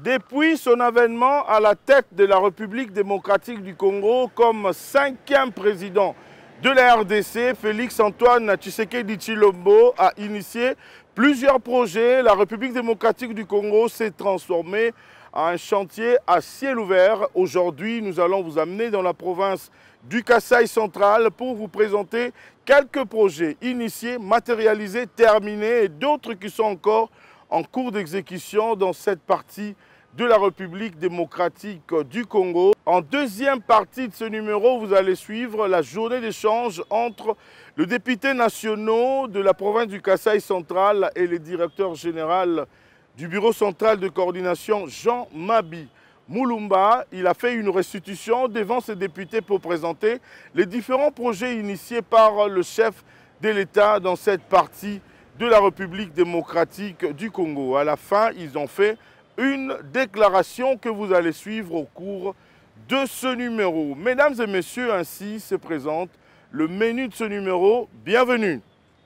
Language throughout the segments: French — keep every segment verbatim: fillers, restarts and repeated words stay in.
Depuis son avènement à la tête de la République démocratique du Congo comme cinquième président de la R D C, Félix-Antoine Tshisekedi Tshilombo a initié plusieurs projets. La République démocratique du Congo s'est transformée en un chantier à ciel ouvert. Aujourd'hui, nous allons vous amener dans la province du Kasaï central pour vous présenter quelques projets initiés, matérialisés, terminés et d'autres qui sont encore en cours d'exécution dans cette partie de la République démocratique du Congo. En deuxième partie de ce numéro, vous allez suivre la journée d'échange entre le député national de la province du Kasaï central et le directeur général du bureau central de coordination, Jean Mabi Mulumba. Il a fait une restitution devant ses députés pour présenter les différents projets initiés par le chef de l'État dans cette partie de la République démocratique du Congo. À la fin, ils ont fait une déclaration que vous allez suivre au cours de ce numéro. Mesdames et messieurs, ainsi se présente le menu de ce numéro. Bienvenue.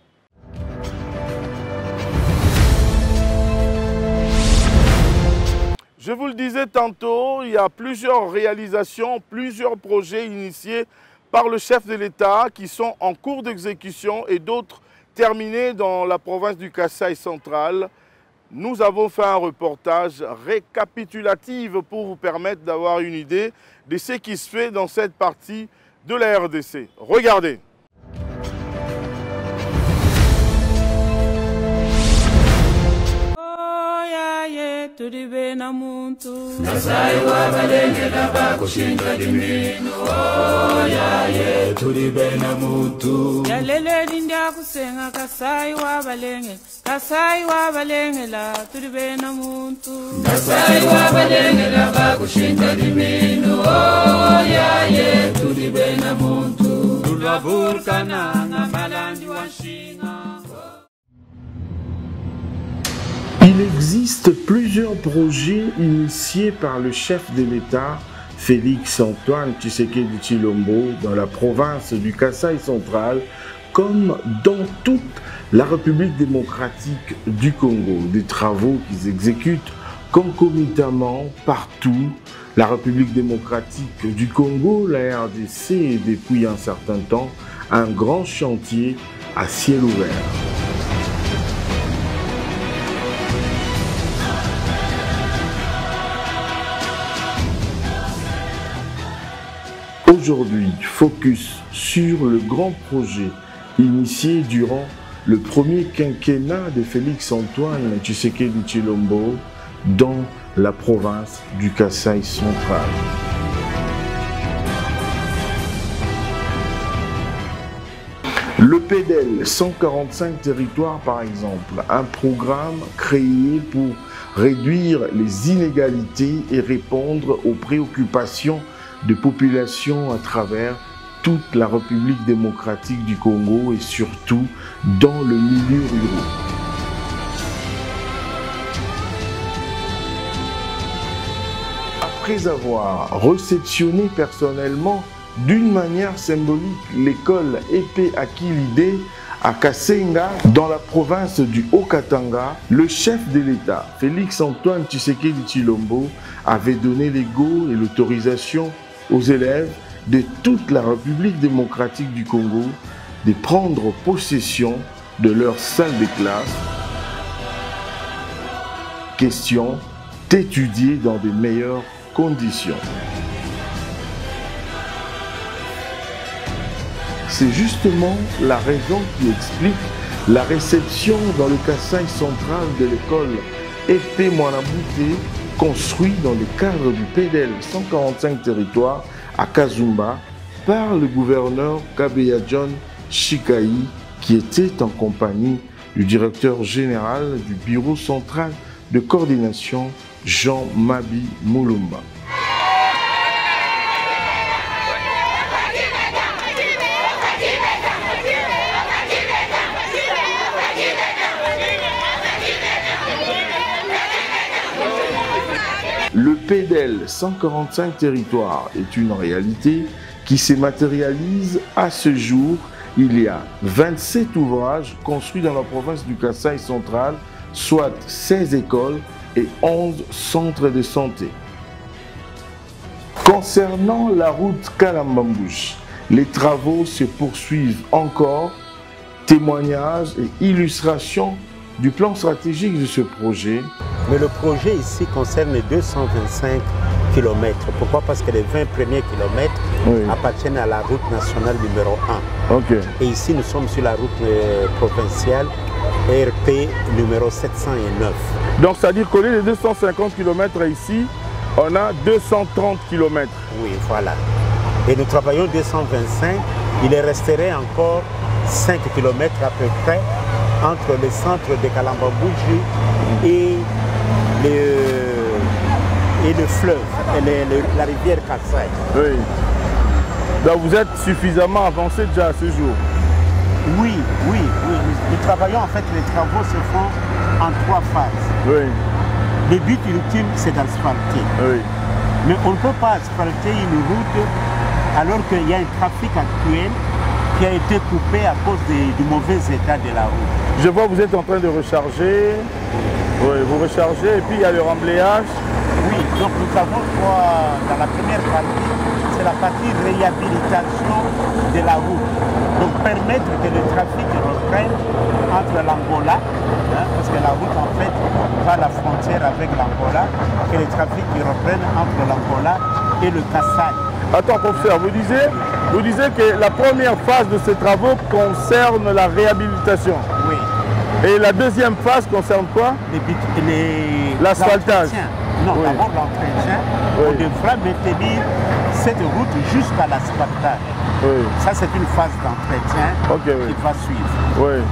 Je vous le disais tantôt, il y a plusieurs réalisations, plusieurs projets initiés par le chef de l'État qui sont en cours d'exécution et d'autres terminés dans la province du Kasaï central. Nous avons fait un reportage récapitulatif pour vous permettre d'avoir une idée de ce qui se fait dans cette partie de la R D C. Regardez. Kasai wa balenge la turibe na muntu Kasai wa balenge la bakushinda dimino oh ya ye turibe na muntu Tulwa vulkana na malandi wa shina. Il existe plusieurs projets initiés par le chef de l'État, Félix-Antoine Tshisekedi Tshilombo, dans la province du Kasaï central, comme dans toute la République démocratique du Congo. Des travaux qu'ils exécutent concomitamment partout. La République démocratique du Congo, la R D C, est depuis un certain temps un grand chantier à ciel ouvert. Aujourd'hui, focus sur le grand projet initié durant le premier quinquennat de Félix-Antoine Tshisekedi Tshilombo dans la province du Kasaï central. Le P D L, cent quarante-cinq territoires par exemple, un programme créé pour réduire les inégalités et répondre aux préoccupations de populations à travers toute la République démocratique du Congo et surtout dans le milieu rural. Après avoir réceptionné personnellement d'une manière symbolique l'école Épée Akilide à Kasenga, dans la province du Haut-Katanga, le chef de l'État, Félix-Antoine Tshisekedi Tshilombo, avait donné les go et l'autorisation aux élèves de toute la République démocratique du Congo de prendre possession de leur salle de classe. Question d'étudier dans de meilleures conditions. C'est justement la raison qui explique la réception dans le Kasaï central de l'école Épée Mwanabouté, construit dans le cadre du P D L cent quarante-cinq territoires à Kazumba par le gouverneur Kabeya John Shikai, qui était en compagnie du directeur général du bureau central de coordination, Jean Mabi Mulumba. Le P D L cent quarante-cinq territoires est une réalité qui se matérialise à ce jour. Il y a vingt-sept ouvrages construits dans la province du Kasaï central, soit seize écoles, et onze centres de santé. Concernant la route Kalambambouche, les travaux se poursuivent encore. Témoignages et illustrations du plan stratégique de ce projet. Mais le projet ici concerne les deux cent vingt-cinq kilomètres. Pourquoi? Parce que les vingt premiers kilomètres oui. appartiennent à la route nationale numéro un. Okay. Et ici, nous sommes sur la route euh, provinciale R P numéro sept cent neuf. Donc, c'est-à-dire qu'au lieu de deux cent cinquante kilomètres ici, on a deux cent trente kilomètres. Oui, voilà. Et nous travaillons deux cent vingt-cinq. Il resterait encore cinq kilomètres à peu près entre le centre de Kalambambouji et le, et le fleuve, et le, le, la rivière Kassai. Oui. Donc vous êtes suffisamment avancé déjà à ce jour? Oui, oui, oui. Nous, nous travaillons, en fait, les travaux se font en trois phases. Oui. Le but ultime, c'est d'asphalter. Oui. Mais on ne peut pas asphalter une route alors qu'il y a un trafic actuel qui a été coupé à cause de, du mauvais état de la route. Je vois que vous êtes en train de recharger. Oui, vous rechargez et puis il y a le remblayage. Oui, donc nous avons quoi dans la première partie, c'est la partie réhabilitation de la route. Donc permettre que le trafic reprenne entre l'Angola, hein, parce que la route en fait va à la frontière avec l'Angola, que le trafic reprenne entre l'Angola et le Kassai. Attends, professeur, vous disiez, vous disiez que la première phase de ces travaux concerne la réhabilitation. Oui. Et la deuxième phase concerne quoi? L'asphaltage. Non, oui. D'abord l'entretien. Oui. On devra maintenir cette route jusqu'à l'asphaltage. Oui. Ça, c'est une phase d'entretien okay, oui. qui va suivre. Oui.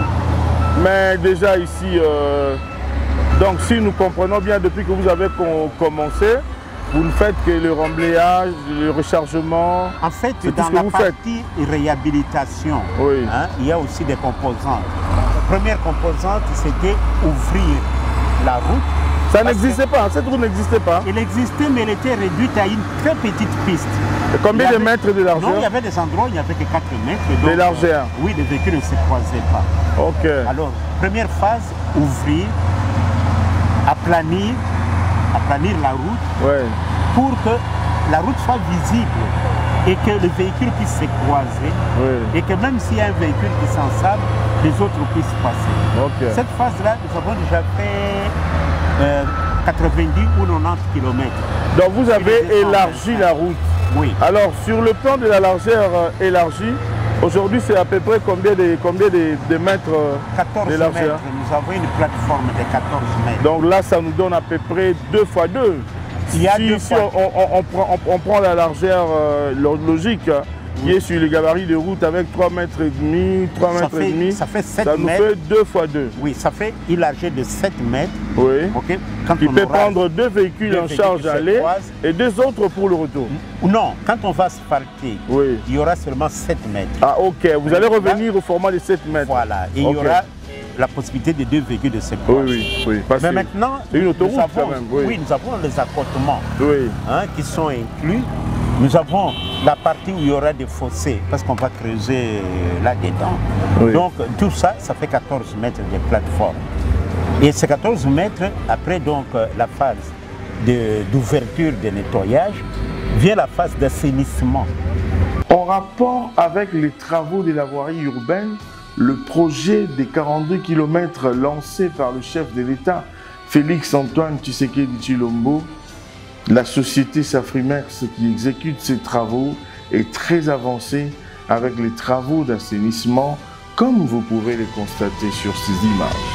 Mais déjà ici, euh, donc si nous comprenons bien, depuis que vous avez commencé, vous ne faites que le remblayage, le rechargement. En fait, dans la partie faites. réhabilitation, oui. hein, il y a aussi des composantes. La première composante, c'était ouvrir la route. Ça n'existait pas, cette route n'existait pas. Elle existait, mais elle était réduite à une très petite piste. Et combien avait... de mètres de largeur? Non, il y avait des endroits où il n'y avait que quatre mètres. De largeur? euh, Oui, les véhicules ne se croisaient pas. Ok. Alors, première phase, ouvrir, aplanir, aplanir la route ouais. pour que la route soit visible et que le véhicule puisse se croiser oui. et que même s'il y a un véhicule qui s'ensable, les autres puissent passer. Okay. Cette phase-là, nous avons déjà fait euh, quatre-vingt-dix ou quatre-vingt-dix kilomètres. Donc vous avez élargi la route. Oui. Alors sur le plan de la largeur euh, élargie, aujourd'hui c'est à peu près combien de, combien de, de mètres euh, quatorze de largeur mètres. Nous avons une plateforme de quatorze mètres. Donc là ça nous donne à peu près deux fois deux. Il y a si deux si fois. On, on, on, prend, on, on prend la largeur euh, logique qui est sur les gabarits de route avec trois mètres et demi, trois mètres et demi. Ça fait sept ça nous mètres. fait deux fois deux. Oui, ça fait élargir de sept mètres. Oui. Okay. Quand qui on peut aura prendre deux véhicules deux en charge à aller et deux autres pour le retour. Non, quand on va asphalter, oui. il y aura seulement sept mètres. Ah ok, vous allez revenir au format de sept mètres. Voilà, et okay. il y aura la possibilité de deux véhicules de sept mètres. Oui, oui, oui. Parce Mais maintenant, c'est une autoroute nous avons, quand même. Oui. oui, nous avons les accotements oui. hein, qui sont inclus. Nous avons la partie où il y aura des fossés, parce qu'on va creuser là-dedans. Oui. Donc tout ça, ça fait quatorze mètres de plateforme. Et ces quatorze mètres, après donc la phase d'ouverture de, de nettoyage, vient la phase d'assainissement. En rapport avec les travaux de la voirie urbaine, le projet des quarante-deux kilomètres lancé par le chef de l'État, Félix Antoine Tshisekedi Tshilombo, la société Safrimex qui exécute ces travaux est très avancée avec les travaux d'assainissement, comme vous pouvez les constater sur ces images.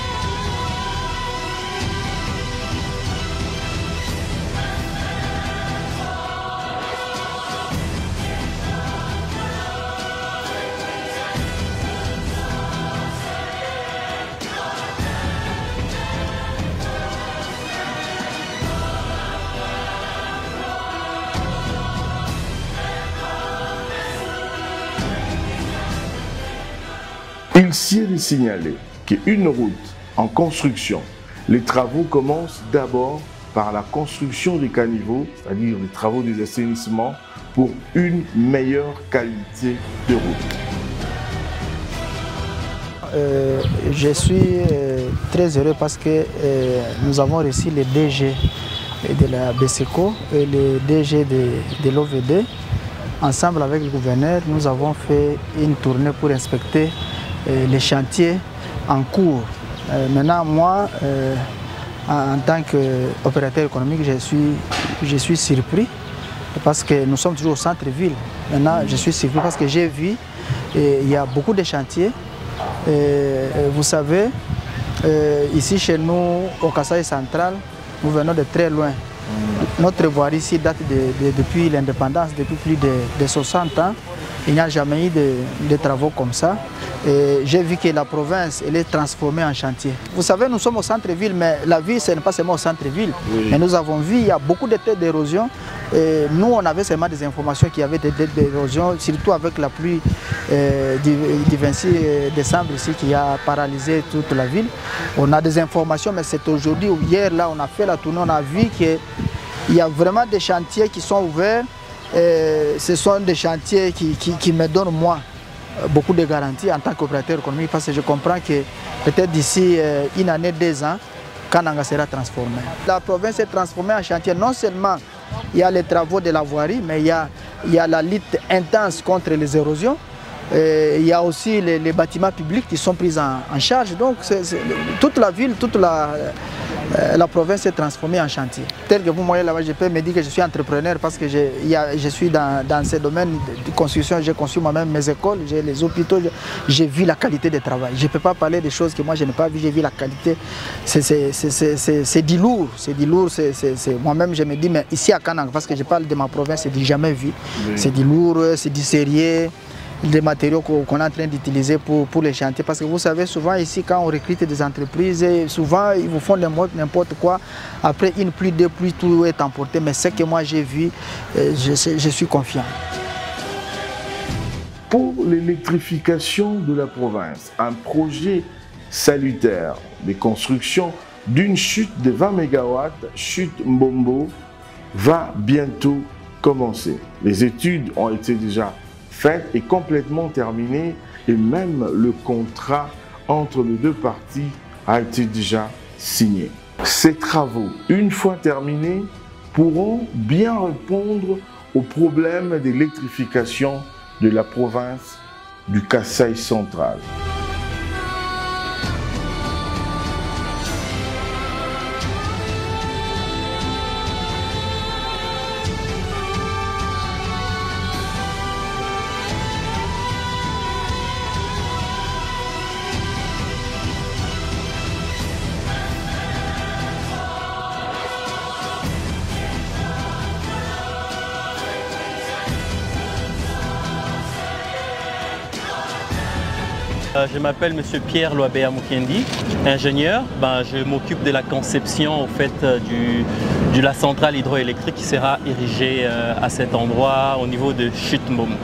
Il s'y est signalé qu'une route en construction, les travaux commencent d'abord par la construction des caniveaux, c'est-à-dire les travaux des assainissements, pour une meilleure qualité de route. euh, je suis euh, très heureux parce que euh, nous avons reçu le D G de la BESECO et le D G de, de l'O V D. Ensemble avec le gouverneur, nous avons fait une tournée pour inspecter euh, les chantiers en cours. Euh, maintenant, moi, euh, en, en tant qu'opérateur économique, je suis, je suis surpris parce que nous sommes toujours au centre-ville. Maintenant, je suis surpris parce que j'ai vu il y a beaucoup de chantiers. Et, vous savez, euh, ici chez nous, au Kasaï central, nous venons de très loin. Notre voirie ici date de, de, depuis l'indépendance, depuis plus de, de soixante ans. Il n'y a jamais eu de, de travaux comme ça. J'ai vu que la province elle est transformée en chantier. Vous savez, nous sommes au centre-ville, mais la ville, ce n'est pas seulement au centre-ville. Oui. Mais nous avons vu, il y a beaucoup de terres d'érosion. Nous, on avait seulement des informations qu'il y avait des terres d'érosion, surtout avec la pluie euh, du, du vingt-six décembre ici qui a paralysé toute la ville. On a des informations, mais c'est aujourd'hui ou hier, là, on a fait la tournée, on a vu qu'il y a vraiment des chantiers qui sont ouverts. Et ce sont des chantiers qui, qui, qui me donnent, moi, beaucoup de garanties en tant qu'opérateur économique parce que je comprends que peut-être d'ici une année, deux ans, Kananga sera transformé. La province est transformée en chantier. Non seulement il y a les travaux de la voirie, mais il y a, il y a la lutte intense contre les érosions. Et il y a aussi les, les bâtiments publics qui sont pris en, en charge. Donc c'est, c'est, toute la ville, toute la, euh, la province est transformée en chantier. Tel que vous voyez là-bas, je peux me dire que je suis entrepreneur parce que je, y a, je suis dans, dans ces domaines de construction. J'ai construit moi-même mes écoles, j'ai les hôpitaux, j'ai vu la qualité de travail. Je ne peux pas parler des choses que moi je n'ai pas vues, j'ai vu la qualité. C'est du lourd, c'est du lourd. Moi-même je me dis, mais ici à Kananga, parce que je parle de ma province, c'est du jamais vu. Oui. C'est du lourd, c'est du sérieux. Des matériaux qu'on est en train d'utiliser pour, pour les chantiers. Parce que vous savez, souvent ici, quand on recrute des entreprises, souvent ils vous font n'importe quoi. Après une pluie, deux pluies, tout est emporté. Mais ce que moi j'ai vu, je, je suis confiant. Pour l'électrification de la province, un projet salutaire de construction d'une chute de vingt mégawatts, chute Mbombo, va bientôt commencer. Les études ont été déjà faite et complètement terminée et même le contrat entre les deux parties a été déjà signé. Ces travaux, une fois terminés, pourront bien répondre aux problèmes d'électrification de la province du Kasaï central. Je m'appelle M. Pierre Loabea Mukendi, ingénieur. Ben, je m'occupe de la conception au fait, du, de la centrale hydroélectrique qui sera érigée euh, à cet endroit au niveau de Chute Mbombo.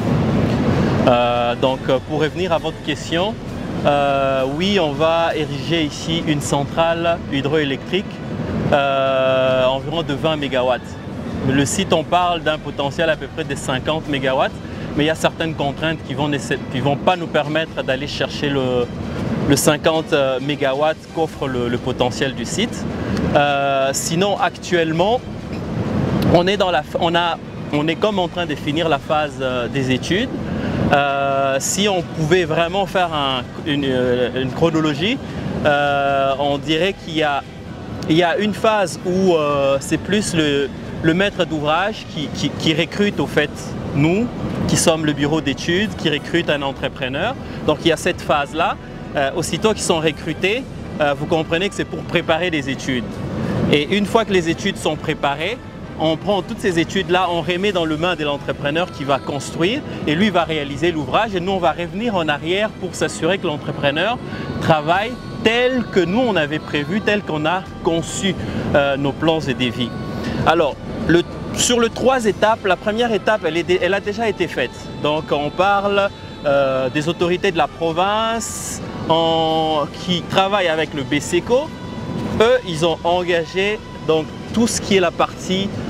Euh, donc pour revenir à votre question, euh, oui, on va ériger ici une centrale hydroélectrique euh, environ de vingt mégawatts. Le site, on parle d'un potentiel à peu près de cinquante mégawatts. Mais il y a certaines contraintes qui ne vont, vont pas nous permettre d'aller chercher le, le cinquante mégawatts qu'offre le, le potentiel du site. Euh, sinon, actuellement, on est, dans la, on, a, on est comme en train de finir la phase euh, des études. Euh, si on pouvait vraiment faire un, une, une chronologie, euh, on dirait qu'il y a, il y a une phase où euh, c'est plus le, le maître d'ouvrage qui, qui, qui recrute au fait nous, qui sommes le bureau d'études, qui recrute un entrepreneur. Donc il y a cette phase-là. Euh, aussitôt qu'ils sont recrutés, euh, vous comprenez que c'est pour préparer les études. Et une fois que les études sont préparées, on prend toutes ces études-là, on remet dans les mains de l'entrepreneur qui va construire et lui va réaliser l'ouvrage et nous on va revenir en arrière pour s'assurer que l'entrepreneur travaille tel que nous on avait prévu, tel qu'on a conçu euh, nos plans et devis. Alors, le sur les trois étapes, la première étape, elle, est, elle a déjà été faite. Donc on parle euh, des autorités de la province en, qui travaillent avec le BESECO. Eux, ils ont engagé donc, tout ce qui est la partie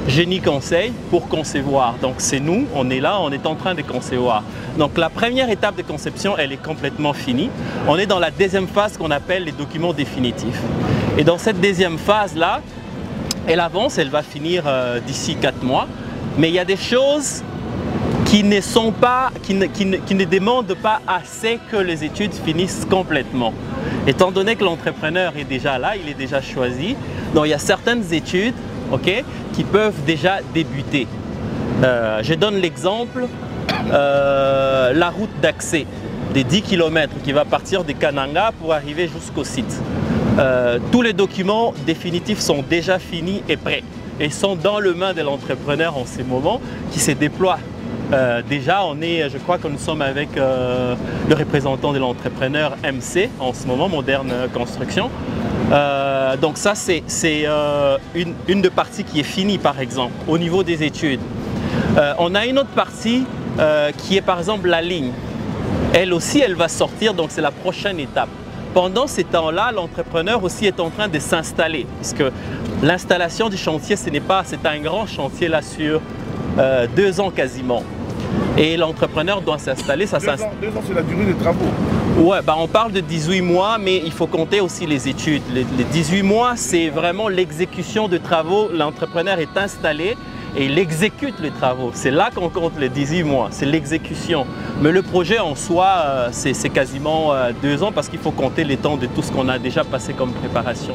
génie conseil pour concevoir. Donc c'est nous, on est là, on est en train de concevoir. Donc la première étape de conception, elle est complètement finie. On est dans la deuxième phase qu'on appelle les documents définitifs. Et dans cette deuxième phase-là, elle avance, elle va finir euh, d'ici quatre mois. Mais il y a des choses qui ne sont pas, qui ne, qui ne, qui ne demandent pas assez que les études finissent complètement. Étant donné que l'entrepreneur est déjà là, il est déjà choisi, donc il y a certaines études, okay, qui peuvent déjà débuter. Euh, je donne l'exemple, euh, la route d'accès des dix kilomètres qui va partir de Kananga pour arriver jusqu'au site. Euh, tous les documents définitifs sont déjà finis et prêts et sont dans le main de l'entrepreneur en ce moment qui se déploie. Euh, déjà, on est, je crois que nous sommes avec euh, le représentant de l'entrepreneur M C en ce moment, Moderne Construction. Euh, donc ça, c'est euh, une, une de parties qui est finie, par exemple, au niveau des études. Euh, on a une autre partie euh, qui est par exemple la ligne. Elle aussi, elle va sortir, donc c'est la prochaine étape. Pendant ces temps-là, l'entrepreneur aussi est en train de s'installer, puisque l'installation du chantier, ce n'est pas, c'est un grand chantier là sur euh, deux ans quasiment. Et l'entrepreneur doit s'installer. Ça deux ans, deux ans c'est la durée des travaux. Ouais, bah on parle de dix-huit mois, mais il faut compter aussi les études. Les, les dix-huit mois, c'est vraiment l'exécution de travaux. L'entrepreneur est installé et il exécute les travaux. C'est là qu'on compte les dix-huit mois, c'est l'exécution. Mais le projet en soi, euh, c'est quasiment euh, deux ans parce qu'il faut compter les temps de tout ce qu'on a déjà passé comme préparation.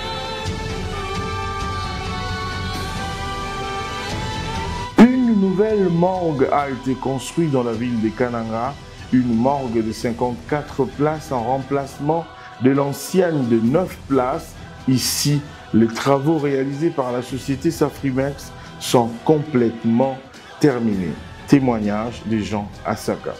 Une nouvelle morgue a été construite dans la ville de Kananga, une morgue de cinquante-quatre places en remplacement de l'ancienne de neuf places. Ici, les travaux réalisés par la société Safrimex sont complètement terminés. Témoignage des gens à Saka.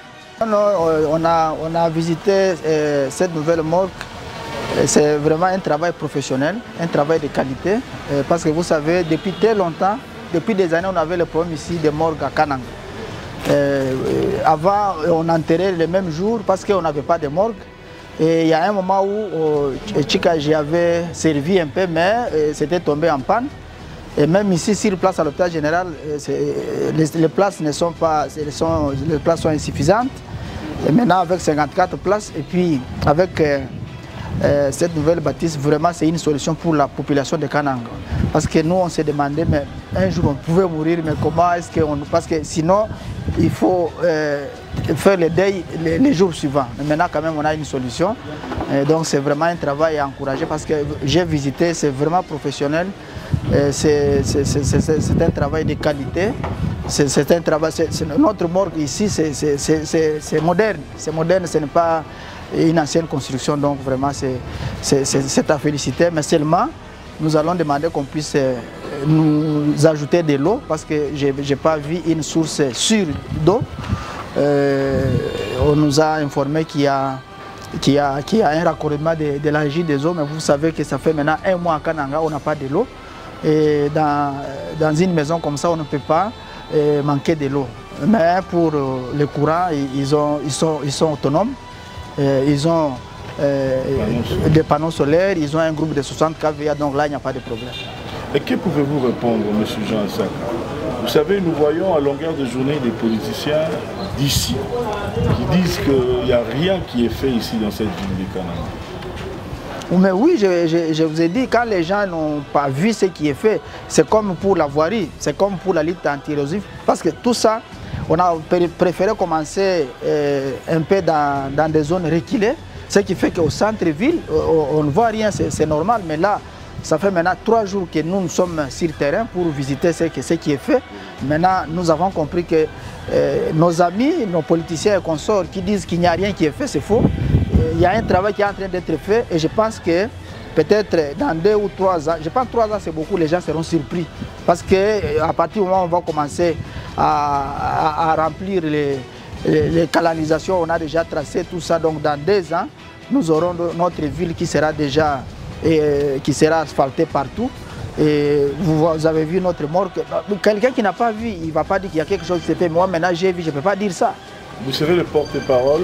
On a, on a visité euh, cette nouvelle morgue. C'est vraiment un travail professionnel, un travail de qualité. Euh, parce que vous savez, depuis très longtemps, depuis des années, on avait le problème ici de morgue à Kananga. Euh, avant, on enterrait le même jour parce qu'on n'avait pas de morgue. Et il y a un moment où euh, Chikaji avait servi un peu, mais euh, c'était tombé en panne. Et même ici, sur place à l'hôpital général, les, les places ne sont pas, sont, les places sont insuffisantes. Et maintenant, avec cinquante-quatre places, et puis avec euh, euh, cette nouvelle bâtisse, vraiment, c'est une solution pour la population de Kananga. Parce que nous, on s'est demandé, mais un jour, on pouvait mourir, mais comment est-ce qu'on... Parce que sinon, il faut euh, faire le deuil les, les jours suivants. Mais maintenant, quand même, on a une solution. Et donc, c'est vraiment un travail à encourager parce que j'ai visité, c'est vraiment professionnel. C'est un travail de qualité. C'est un travail. C est, c est, notre morgue ici, c'est moderne. C'est moderne, ce n'est pas une ancienne construction. Donc, vraiment, c'est à féliciter. Mais seulement, nous allons demander qu'on puisse nous ajouter de l'eau parce que je n'ai pas vu une source sûre d'eau. Euh, on nous a informé qu'il y a, qu'il y a, qu'il y a un raccordement de, de l'A J des eaux, mais vous savez que ça fait maintenant un mois à Kananga, on n'a pas de l'eau. Et dans, dans une maison comme ça, on ne peut pas euh, manquer de l'eau. Mais pour euh, le courant, ils, ont, ils, sont, ils sont autonomes. Euh, ils ont euh, des panneaux solaires, ils ont un groupe de soixante K V A, donc là, il n'y a pas de problème. Et que pouvez-vous répondre, M. Jean Saka? Vous savez, nous voyons à longueur de journée des politiciens d'ici qui disent qu'il n'y a rien qui est fait ici dans cette ville de Kananga. Mais oui, je, je, je vous ai dit, quand les gens n'ont pas vu ce qui est fait, c'est comme pour la voirie, c'est comme pour la lutte anti-érosive. Parce que tout ça, on a préféré commencer euh, un peu dans, dans des zones reculées, ce qui fait qu'au centre-ville, on, on ne voit rien, c'est normal. Mais là, ça fait maintenant trois jours que nous, nous sommes sur le terrain pour visiter ce, ce qui est fait. Maintenant, nous avons compris que euh, nos amis, nos politiciens et consorts qui disent qu'il n'y a rien qui est fait, c'est faux. Il y a un travail qui est en train d'être fait et je pense que peut-être dans deux ou trois ans, je pense que trois ans c'est beaucoup, les gens seront surpris. Parce qu'à partir du moment où on va commencer à, à, à remplir les, les, les canalisations, on a déjà tracé tout ça. Donc dans deux ans, nous aurons notre ville qui sera déjà et, qui sera asphaltée partout. Et vous, vous avez vu notre morgue. Quelqu'un qui n'a pas vu, il ne va pas dire qu'il y a quelque chose qui s'est fait. Moi maintenant j'ai vu, je ne peux pas dire ça. Vous serez le porte-parole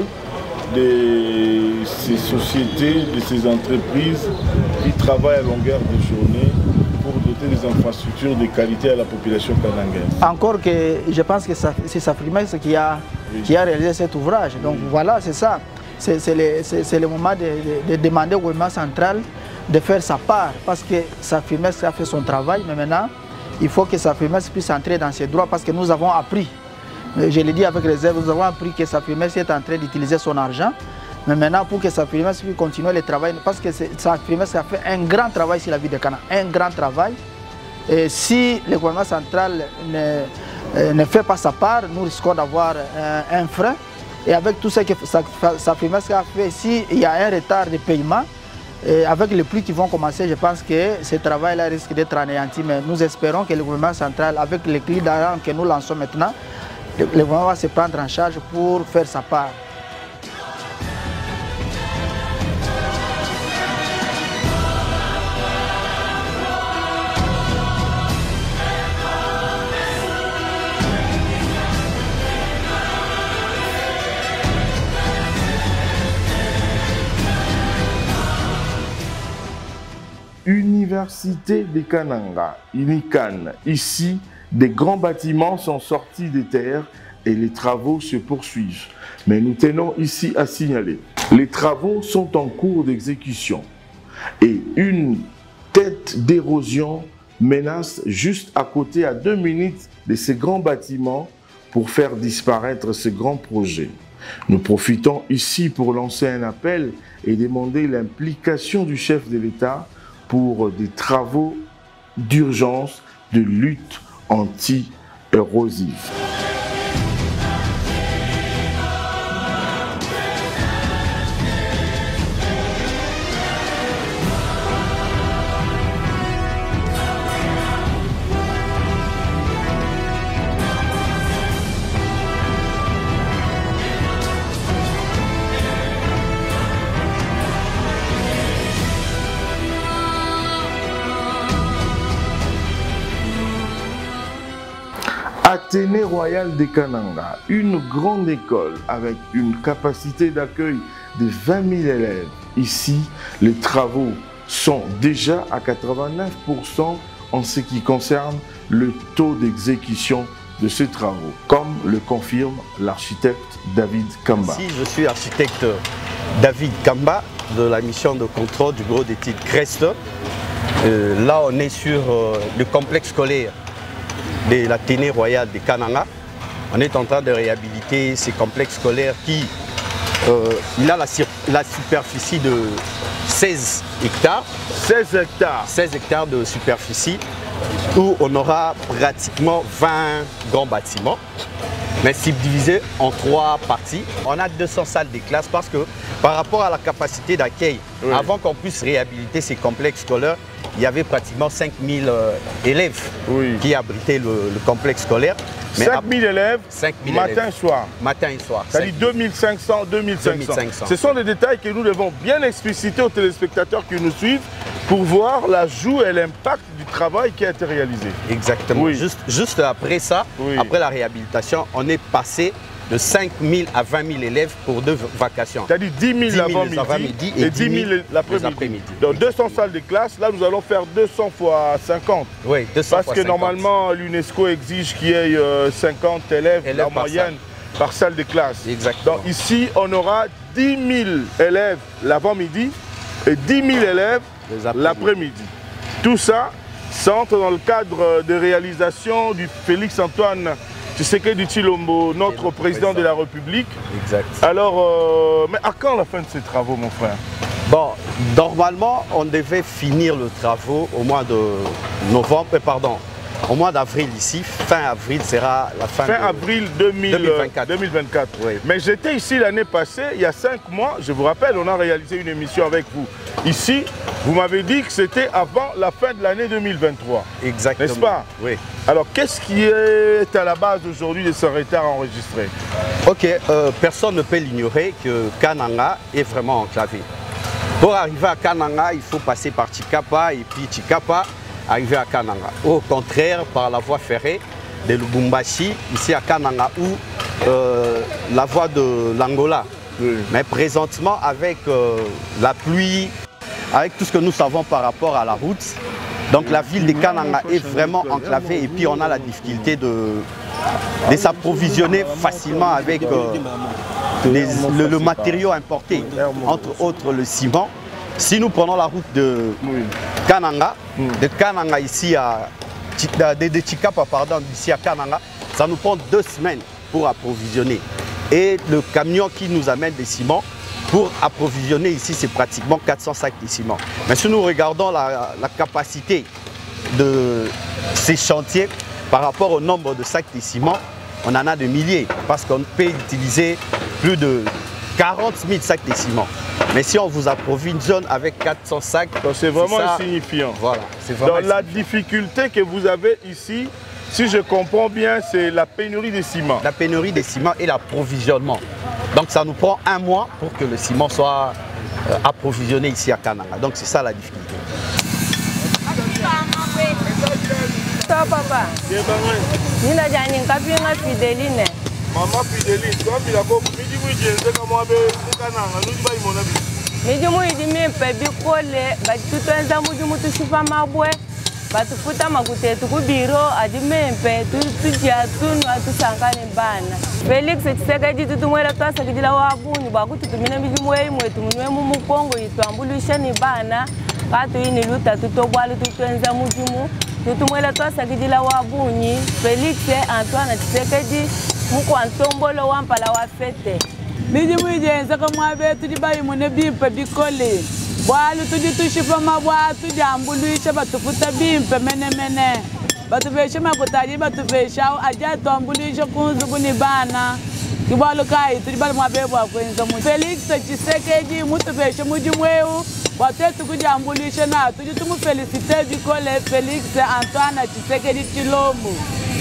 de ces sociétés, de ces entreprises qui travaillent à longueur de journée pour doter des infrastructures de qualité à la population kanangaise. Encore que je pense que c'est Safrimex qui a, oui. qui a réalisé cet ouvrage. Donc oui. voilà, c'est ça. C'est le, le moment de, de, de demander au gouvernement central de faire sa part. Parce que Safrimex a fait son travail, mais maintenant, il faut que Safrimex puisse entrer dans ses droits parce que nous avons appris. Je l'ai dit avec réserve, nous avons appris que Safrimex est en train d'utiliser son argent. Mais maintenant, pour que Safrimex puisse continuer le travail, parce que Safrimex a fait un grand travail sur la ville de Kana, un grand travail. Et si le gouvernement central ne, ne fait pas sa part, nous risquons d'avoir un, un frein. Et avec tout ce que Safrimex a fait, s'il y a un retard de paiement, et avec les pluies qui vont commencer, je pense que ce travail-là risque d'être anéanti. Mais nous espérons que le gouvernement central, avec les clés d'argent que nous lançons maintenant, le gouvernement va se prendre en charge pour faire sa part. Université de Kananga, Unican. Ici, des grands bâtiments sont sortis des terres et les travaux se poursuivent. Mais nous tenons ici à signaler, les travaux sont en cours d'exécution et une tête d'érosion menace juste à côté, à deux minutes de ces grands bâtiments pour faire disparaître ce grand projet. Nous profitons ici pour lancer un appel et demander l'implication du chef de l'État pour des travaux d'urgence de lutte anti-érosive. Athénée Royal de Kananga, une grande école avec une capacité d'accueil de vingt mille élèves. Ici, les travaux sont déjà à quatre-vingt-neuf pour cent en ce qui concerne le taux d'exécution de ces travaux, comme le confirme l'architecte David Kamba. Ici, je suis architecte David Kamba de la mission de contrôle du bureau d'études Crest. Euh, là, on est sur euh, le complexe scolaire de l'Athénée Royal de Kananga. On est en train de réhabiliter ces complexes scolaires qui euh, il a la, la superficie de seize hectares. seize hectares. seize hectares de superficie où on aura pratiquement vingt grands bâtiments, mais subdivisés en trois parties. On a deux cents salles de classe parce que par rapport à la capacité d'accueil, oui. avant qu'on puisse réhabiliter ces complexes scolaires, il y avait pratiquement cinq mille euh, élèves oui. qui abritaient le, le complexe scolaire. cinq mille élèves, cinq mille matin élèves. et soir. Matin et soir. C'est-à-dire deux mille cinq cents, deux mille cinq cents. Ce sont des détails que nous devons bien expliciter aux téléspectateurs qui nous suivent pour voir l'ajout et l'impact du travail qui a été réalisé. Exactement. Oui. Juste, juste après ça, oui. après la réhabilitation, on est passé de cinq mille à vingt mille élèves pour deux vacations. C'est-à-dire dix mille l'avant-midi et dix mille l'après-midi. Dans deux cents salles de classe, là nous allons faire deux cents fois cinquante. Oui, deux cents Parce fois que cinquante. Normalement l'UNESCO exige qu'il y ait euh, cinquante élèves, élèves en moyenne salle. par salle de classe. Exactement. Donc ici on aura dix mille élèves l'avant-midi et dix mille élèves l'après-midi. Tout ça s'entre dans le cadre de réalisation du Félix Antoine Tshisekedi Tshilombo, notre président de la République. Exact. Alors, euh, mais à quand la fin de ces travaux, mon frère? Bon, normalement, on devait finir le travaux au mois de novembre, pardon, au mois d'avril ici. Fin avril sera la fin. Fin de... avril deux mille vingt-quatre. deux mille vingt-quatre. Oui. Mais j'étais ici l'année passée, il y a cinq mois, je vous rappelle, on a réalisé une émission avec vous. Ici, vous m'avez dit que c'était avant la fin de l'année deux mille vingt-trois. Exactement. N'est-ce pas? Oui. Alors, qu'est-ce qui est à la base aujourd'hui de ce retard enregistré? Ok, euh, personne ne peut l'ignorer que Kananga est vraiment enclavé. Pour arriver à Kananga, il faut passer par Chikapa et puis Chikapa, arriver à Kananga. Au contraire, par la voie ferrée de Lubumbashi, ici à Kananga, ou euh, la voie de l'Angola. Oui. Mais présentement, avec euh, la pluie, avec tout ce que nous savons par rapport à la route, Donc la ville de Kananga est vraiment enclavée et puis on a la difficulté de, de s'approvisionner facilement avec euh, les, le, le matériau importé, entre autres le ciment. Si nous prenons la route de Kananga, de Kananga ici à de, de Chikapa, pardon, d'ici à Kananga, ça nous prend deux semaines pour approvisionner. Et le camion qui nous amène des ciments, pour approvisionner ici, c'est pratiquement quatre cents sacs de ciment. Mais si nous regardons la, la capacité de ces chantiers par rapport au nombre de sacs de ciment, on en a de milliers parce qu'on peut utiliser plus de quarante mille sacs de ciment. Mais si on vous approvisionne avec quatre cents sacs, c'est vraiment ça, insignifiant. Voilà, c'est vraiment Dans la difficulté que vous avez ici, si je comprends bien, c'est la pénurie de ciment. La pénurie de ciment et l'approvisionnement. Donc ça nous prend un mois pour que le ciment soit euh, approvisionné ici à Kananga. Donc c'est ça la difficulté. Papa. Nina jani ngapi nga Fideline. Mama Fideline, toi bila ko miji miji nzeka mwabe Kananga, nudi ba imona bi. Miji miji mpe bikole, ba tutenza muji mutu shifa mabwe. Batufuta makutetu kubiro adimempe tutujia tunu atusangane bana. Felix Tshisekedi tutumwela twasakidila wabunyu bakututumina miji mwe imwe tumunwe mu mukongo itwambulisha ni bana. Katu ini luta tutobwalu tutwenza mujimu. Tutumwela twasakidila wabunyi Felix Antoine Tshisekedi muko antombolo wampala wa fete. Miji mwijenza kama betu dibayi mune bimpe bikole. Bwalu tuji tushifa mabwa tuji ambuluisha batufuta bimpe mene mene. Batufesha makutaji batufesha aja tuambulisha kunzu kuni bana. Kibalu kai tuji bali mwabebu wa kwenza mu. Felix Tshisekedi mutufesha mujumweu. Watetu kujambulisha na tuji tumu felicite bikole Felix Antoine Tshisekedi Tshilombo.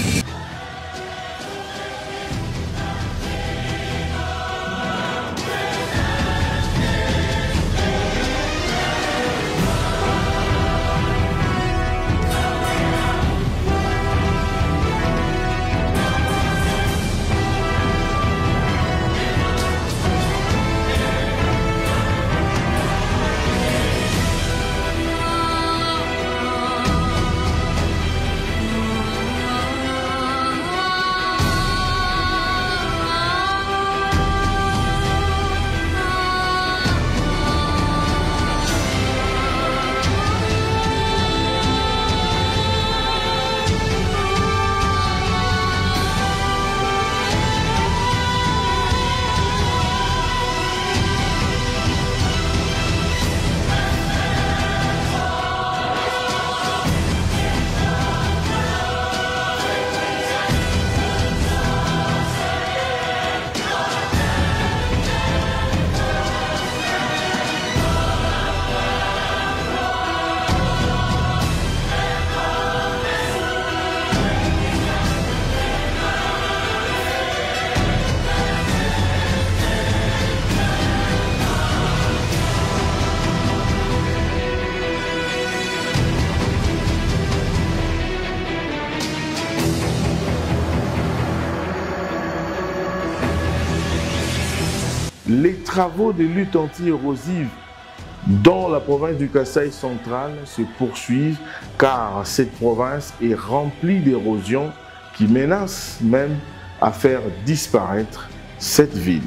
Les travaux de lutte anti-érosive dans la province du Kasaï central se poursuivent car cette province est remplie d'érosion qui menace même à faire disparaître cette ville.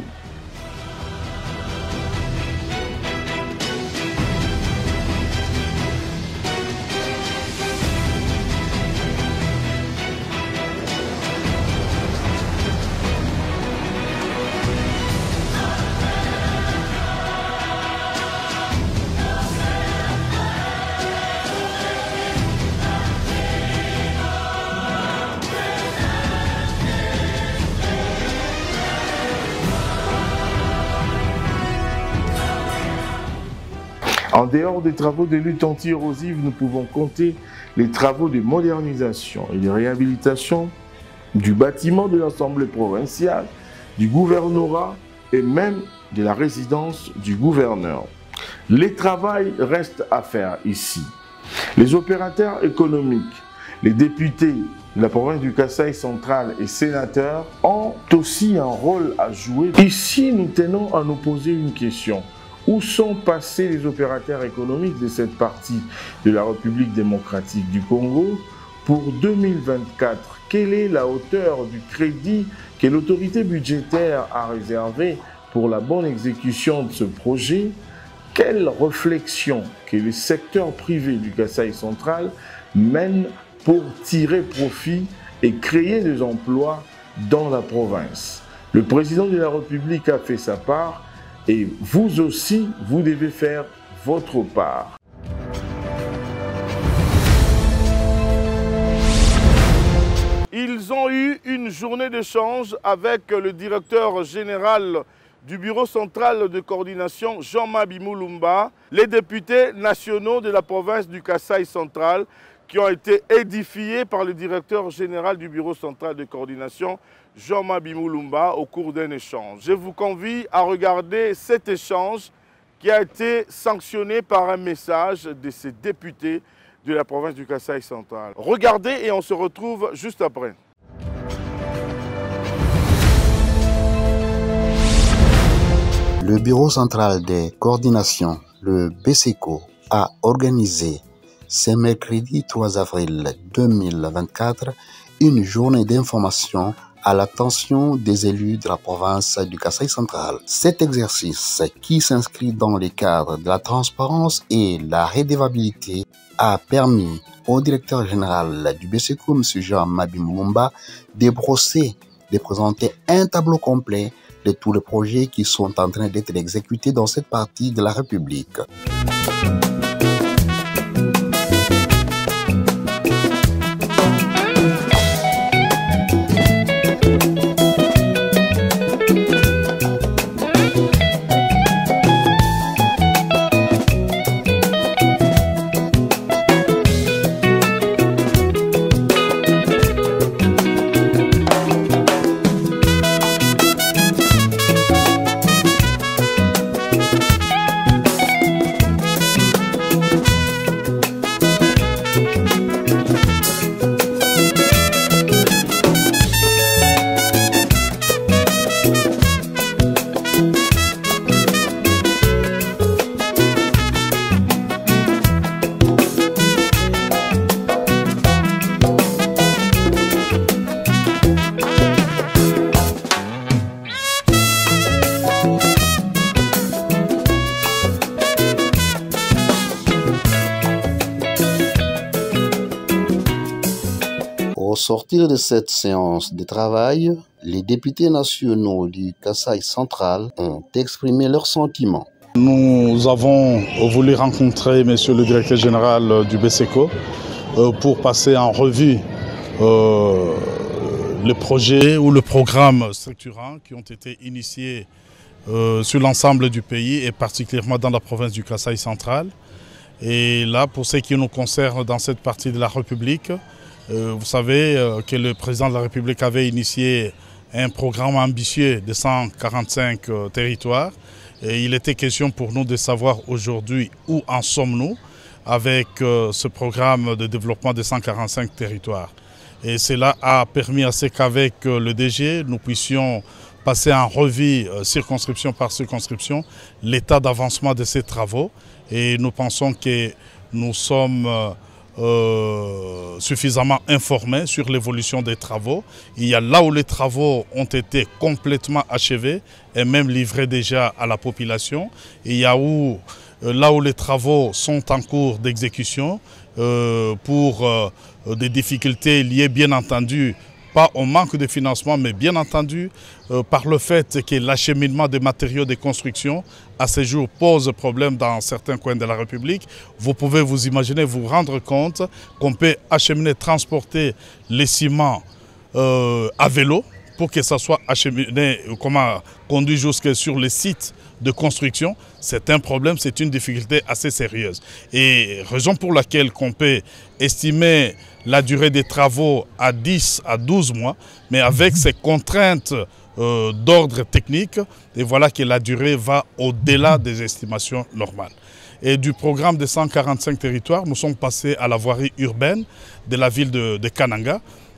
En dehors des travaux de lutte anti-érosive, nous pouvons compter les travaux de modernisation et de réhabilitation du bâtiment de l'Assemblée provinciale, du gouvernorat et même de la résidence du gouverneur. Les travaux restent à faire ici. Les opérateurs économiques, les députés de la province du Kasaï central et sénateurs ont aussi un rôle à jouer. Ici, nous tenons à nous poser une question. Où sont passés les opérateurs économiques de cette partie de la République démocratique du Congo? Pour deux mille vingt-quatre, quelle est la hauteur du crédit que l'autorité budgétaire a réservé pour la bonne exécution de ce projet? Quelle réflexion que le secteur privé du Kasaï central mène pour tirer profit et créer des emplois dans la province? Le président de la République a fait sa part et vous aussi, vous devez faire votre part. Ils ont eu une journée d'échange avec le directeur général du Bureau central de coordination, Jean-Mabi Moulumba, les députés nationaux de la province du Kasaï central qui ont été édifiés par le directeur général du Bureau central de coordination, Jean-Mabi Moulumba, au cours d'un échange. Je vous convie à regarder cet échange qui a été sanctionné par un message de ces députés de la province du Kasaï central. Regardez et on se retrouve juste après. Le Bureau central de coordination, le B C C O, a organisé ce mercredi trois avril deux mille vingt-quatre une journée d'information à l'attention des élus de la province du Kasaï central. Cet exercice, qui s'inscrit dans les cadres de la transparence et la redevabilité, a permis au directeur général du B C C O, M. Jean-Mabi Moulumba, de brosser, de présenter un tableau complet de tous les projets qui sont en train d'être exécutés dans cette partie de la République. Au sortir de cette séance de travail, les députés nationaux du Kasaï central ont exprimé leurs sentiments. Nous avons voulu rencontrer Monsieur le directeur général du B C C O pour passer en revue euh, les projets ou le programme structurant qui ont été initiés euh, sur l'ensemble du pays et particulièrement dans la province du Kasaï central. Et là, pour ce qui nous concerne dans cette partie de la République, Euh, vous savez euh, que le président de la République avait initié un programme ambitieux de cent quarante-cinq euh, territoires. Et il était question pour nous de savoir aujourd'hui où en sommes-nous avec euh, ce programme de développement de cent quarante-cinq territoires. Et cela a permis à ce qu'avec euh, le D G, nous puissions passer en revue, euh, circonscription par circonscription, l'état d'avancement de ces travaux. Et nous pensons que nous sommes euh, Euh, suffisamment informés sur l'évolution des travaux. Il y a là où les travaux ont été complètement achevés et même livrés déjà à la population. Il y a où, euh, là où les travaux sont en cours d'exécution euh, pour euh, des difficultés liées bien entendu pas au manque de financement, mais bien entendu euh, par le fait que l'acheminement des matériaux de construction à ce jour pose problème dans certains coins de la République. Vous pouvez vous imaginer, vous rendre compte qu'on peut acheminer, transporter les ciments euh, à vélo pour que ça soit acheminé, comment conduit jusque sur les sites de construction. C'est un problème, c'est une difficulté assez sérieuse. Et raison pour laquelle qu'on peut estimer la durée des travaux à dix à douze mois, mais avec ces contraintes euh, d'ordre technique, et voilà que la durée va au-delà des estimations normales. Et du programme de cent quarante-cinq territoires, nous sommes passés à la voirie urbaine de la ville de, de Kananga.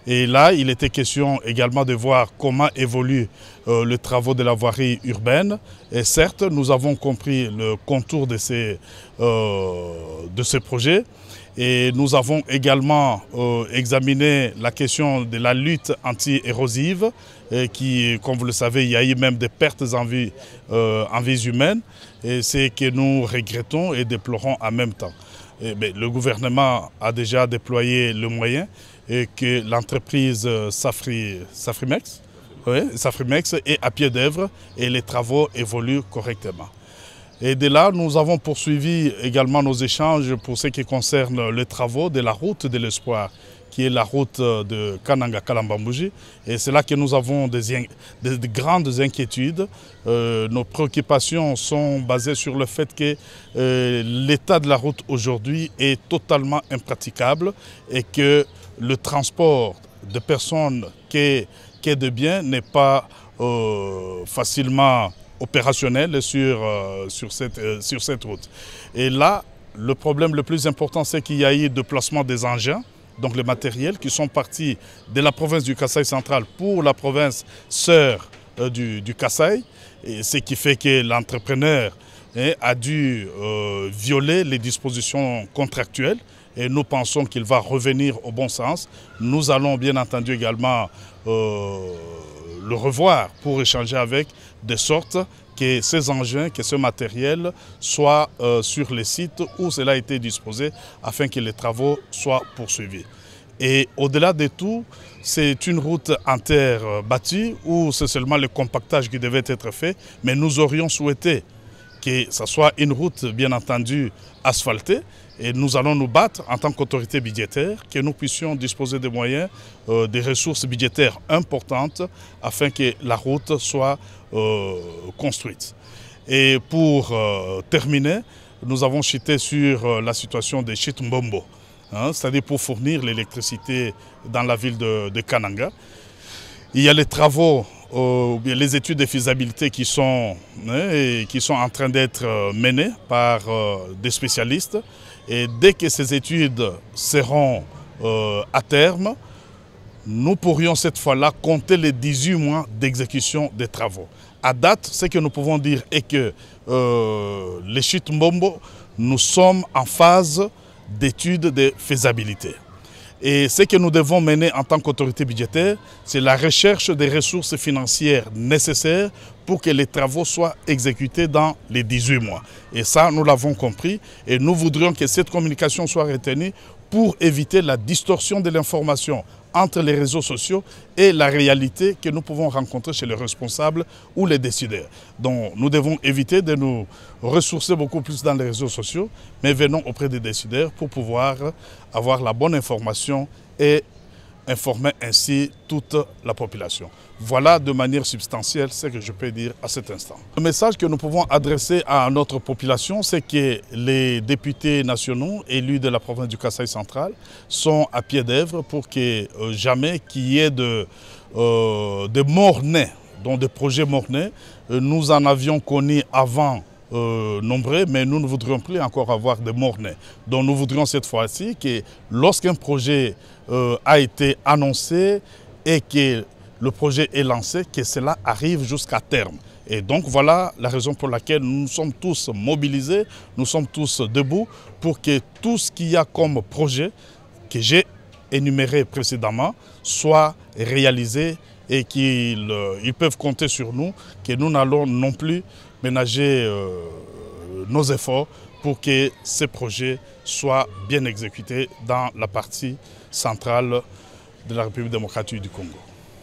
Et là, il était question également de voir comment évoluent euh, les travaux de la voirie urbaine. Et certes, nous avons compris le contour de ces, euh, de ces projets. Et nous avons également euh, examiné la question de la lutte anti-érosive, qui, comme vous le savez, il y a eu même des pertes en vie, euh, en vies humaines. Et c'est que nous regrettons et déplorons en même temps. Et, bien, le gouvernement a déjà déployé le moyen et que l'entreprise Safri, Safrimex, oui, Safrimex est à pied d'œuvre et les travaux évoluent correctement. Et de là, nous avons poursuivi également nos échanges pour ce qui concerne les travaux de la route de l'espoir, qui est la route de Kananga-Kalambambouji. Et c'est là que nous avons des, des, des grandes inquiétudes. Euh, nos préoccupations sont basées sur le fait que euh, l'état de la route aujourd'hui est totalement impraticable et que le transport de personnes et de biens n'est pas euh, facilement opérationnel sur, euh, sur, cette, euh, sur cette route. Et là, le problème le plus important, c'est qu'il y a eu le déplacement des engins, donc les matériels qui sont partis de la province du Kasaï central pour la province sœur euh, du, du Kasaï, et ce qui fait que l'entrepreneur hein, a dû euh, violer les dispositions contractuelles. Et nous pensons qu'il va revenir au bon sens. Nous allons bien entendu également euh, le revoir pour échanger avec, de sorte que ces engins, que ce matériel soit euh, sur les sites où cela a été disposé afin que les travaux soient poursuivis. Et au-delà de tout, c'est une route en terre battue où c'est seulement le compactage qui devait être fait, mais nous aurions souhaité que ce soit une route bien entendu asphaltée. Et nous allons nous battre en tant qu'autorité budgétaire, que nous puissions disposer des moyens, euh, des ressources budgétaires importantes afin que la route soit euh, construite. Et pour euh, terminer, nous avons chuté sur euh, la situation des Chitmbombo, hein, c'est-à-dire pour fournir l'électricité dans la ville de, de Kananga. Il y a les travaux, euh, les études de faisabilité qui sont, hein, et qui sont en train d'être menées par euh, des spécialistes. Et dès que ces études seront euh, à terme, nous pourrions cette fois-là compter les dix-huit mois d'exécution des travaux. À date, ce que nous pouvons dire est que euh, les Chitmbombo, nous sommes en phase d'études de faisabilité. Et ce que nous devons mener en tant qu'autorité budgétaire, c'est la recherche des ressources financières nécessaires pour que les travaux soient exécutés dans les dix-huit mois. Et ça, nous l'avons compris et nous voudrions que cette communication soit retenue pour éviter la distorsion de l'information entre les réseaux sociaux et la réalité que nous pouvons rencontrer chez les responsables ou les décideurs. Donc nous devons éviter de nous ressourcer beaucoup plus dans les réseaux sociaux, mais venons auprès des décideurs pour pouvoir avoir la bonne information et informer ainsi toute la population. Voilà de manière substantielle ce que je peux dire à cet instant. Le message que nous pouvons adresser à notre population, c'est que les députés nationaux élus de la province du Kasaï central sont à pied d'œuvre pour que euh, jamais qu'il y ait de, euh, de morts-nés, donc des projets morts-nés. Euh, nous en avions connu avant Euh, nombreux, mais nous ne voudrions plus encore avoir de morts-nés. Donc nous voudrions cette fois-ci que lorsqu'un projet euh, a été annoncé et que le projet est lancé, que cela arrive jusqu'à terme. Et donc voilà la raison pour laquelle nous sommes tous mobilisés, nous sommes tous debout pour que tout ce qu'il y a comme projet que j'ai énuméré précédemment soit réalisé et qu'ils euh, ils peuvent compter sur nous, que nous n'allons non plus ménager euh, nos efforts pour que ces projets soient bien exécutés dans la partie centrale de la République démocratique du Congo.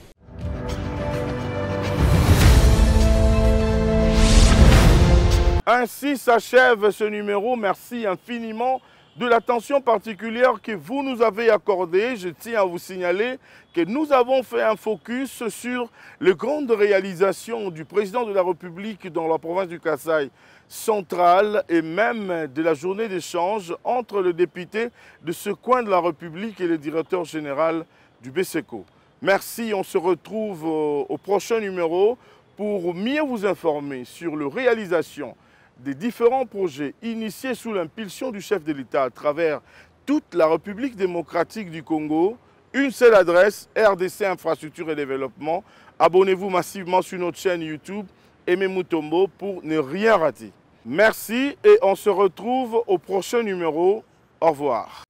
Ainsi s'achève ce numéro. Merci infiniment de l'attention particulière que vous nous avez accordée. Je tiens à vous signaler que nous avons fait un focus sur les grandes réalisations du président de la République dans la province du Kasaï central et même de la journée d'échange entre le député de ce coin de la République et le directeur général du B C C O. Merci, on se retrouve au, au prochain numéro pour mieux vous informer sur les réalisations des différents projets initiés sous l'impulsion du chef de l'État à travers toute la République démocratique du Congo une seule adresse, R D C Infrastructure et Développement. Abonnez-vous massivement sur notre chaîne YouTube Aimé Mutombo pour ne rien rater. Merci et on se retrouve au prochain numéro. Au revoir.